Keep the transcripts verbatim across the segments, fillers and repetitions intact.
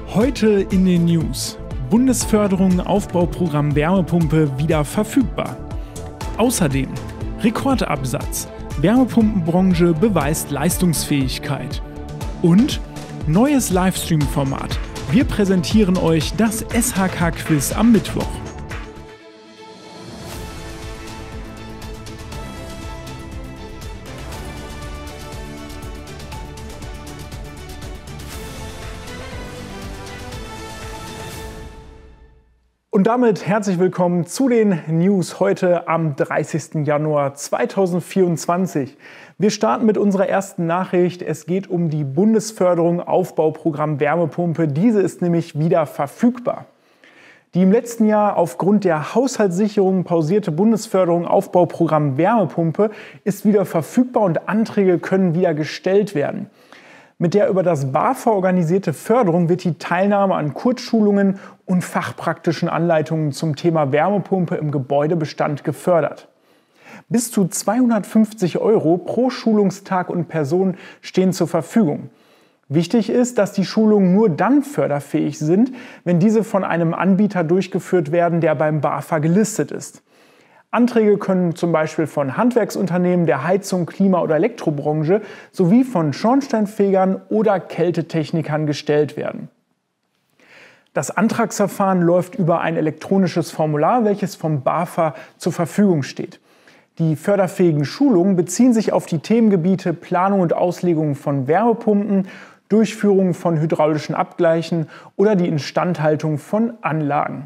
Heute in den News: Bundesförderung Aufbauprogramm Wärmepumpe wieder verfügbar. Außerdem Rekordabsatz. Wärmepumpenbranche beweist Leistungsfähigkeit. Und neues Livestream-Format. Wir präsentieren euch das S H K-Quiz am Mittwoch. Und damit herzlich willkommen zu den News heute am dreißigsten Januar zweitausendvierundzwanzig. Wir starten mit unserer ersten Nachricht. Es geht um die Bundesförderung Aufbauprogramm Wärmepumpe. Diese ist nämlich wieder verfügbar. Die im letzten Jahr aufgrund der Haushaltssicherung pausierte Bundesförderung Aufbauprogramm Wärmepumpe ist wieder verfügbar und Anträge können wieder gestellt werden. Mit der über das BAFA organisierte Förderung wird die Teilnahme an Kurzschulungen und fachpraktischen Anleitungen zum Thema Wärmepumpe im Gebäudebestand gefördert. Bis zu zweihundertfünfzig Euro pro Schulungstag und Person stehen zur Verfügung. Wichtig ist, dass die Schulungen nur dann förderfähig sind, wenn diese von einem Anbieter durchgeführt werden, der beim BAFA gelistet ist. Anträge können zum Beispiel von Handwerksunternehmen der Heizung, Klima- oder Elektrobranche sowie von Schornsteinfegern oder Kältetechnikern gestellt werden. Das Antragsverfahren läuft über ein elektronisches Formular, welches vom BAFA zur Verfügung steht. Die förderfähigen Schulungen beziehen sich auf die Themengebiete Planung und Auslegung von Wärmepumpen, Durchführung von hydraulischen Abgleichen oder die Instandhaltung von Anlagen.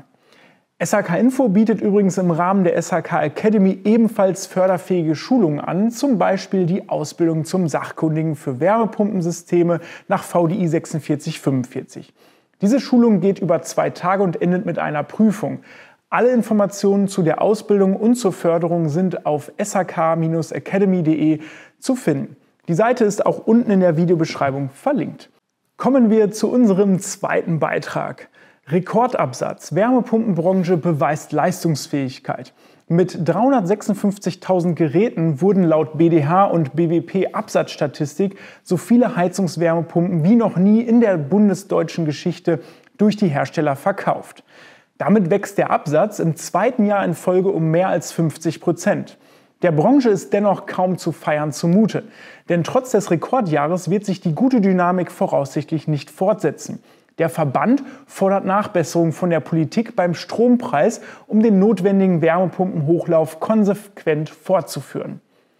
S H K Info bietet übrigens im Rahmen der S H K Academy ebenfalls förderfähige Schulungen an, zum Beispiel die Ausbildung zum Sachkundigen für Wärmepumpensysteme nach V D I sechsundvierzig fünfundvierzig. Diese Schulung geht über zwei Tage und endet mit einer Prüfung. Alle Informationen zu der Ausbildung und zur Förderung sind auf s h k Bindestrich academy punkt de zu finden. Die Seite ist auch unten in der Videobeschreibung verlinkt. Kommen wir zu unserem zweiten Beitrag. Rekordabsatz. Wärmepumpenbranche beweist Leistungsfähigkeit. Mit dreihundertsechsundfünfzigtausend Geräten wurden laut B D H und B W P Absatzstatistik so viele Heizungswärmepumpen wie noch nie in der bundesdeutschen Geschichte durch die Hersteller verkauft. Damit wächst der Absatz im zweiten Jahr in Folge um mehr als fünfzig Prozent. Der Branche ist dennoch kaum zu feiern zumute. Denn trotz des Rekordjahres wird sich die gute Dynamik voraussichtlich nicht fortsetzen. Der Verband fordert Nachbesserungen von der Politik beim Strompreis, um den notwendigen Wärmepumpenhochlauf konsequent fortzuführen.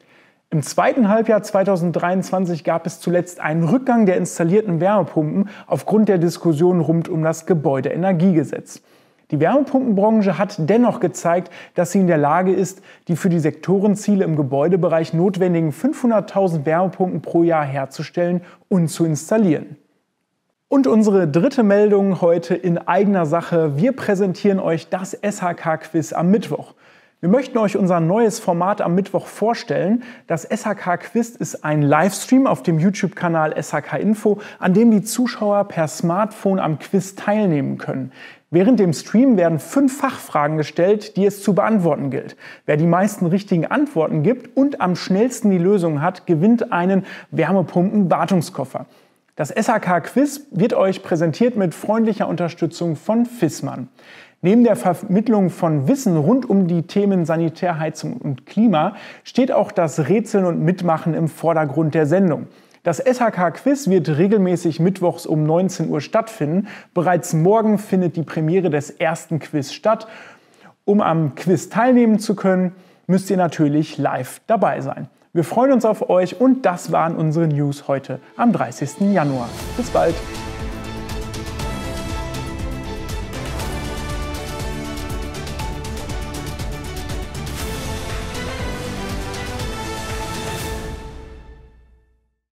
Im zweiten Halbjahr zweitausenddreiundzwanzig gab es zuletzt einen Rückgang der installierten Wärmepumpen aufgrund der Diskussion rund um das Gebäudeenergiegesetz. Die Wärmepumpenbranche hat dennoch gezeigt, dass sie in der Lage ist, die für die Sektorenziele im Gebäudebereich notwendigen fünfhunderttausend Wärmepumpen pro Jahr herzustellen und zu installieren. Und unsere dritte Meldung heute in eigener Sache. Wir präsentieren euch das S H K-Quiz am Mittwoch. Wir möchten euch unser neues Format am Mittwoch vorstellen. Das S H K-Quiz ist ein Livestream auf dem YouTube-Kanal S H K Info, an dem die Zuschauer per Smartphone am Quiz teilnehmen können. Während dem Stream werden fünf Fachfragen gestellt, die es zu beantworten gilt. Wer die meisten richtigen Antworten gibt und am schnellsten die Lösung hat, gewinnt einen Wärmepumpen-Wartungskoffer. Das S H K-Quiz wird euch präsentiert mit freundlicher Unterstützung von Viessmann. Neben der Vermittlung von Wissen rund um die Themen Sanitär, Heizung und Klima steht auch das Rätseln und Mitmachen im Vordergrund der Sendung. Das S H K-Quiz wird regelmäßig mittwochs um neunzehn Uhr stattfinden. Bereits morgen findet die Premiere des ersten Quiz statt. Um am Quiz teilnehmen zu können, müsst ihr natürlich live dabei sein. Wir freuen uns auf euch und das waren unsere News heute am dreißigsten Januar. Bis bald!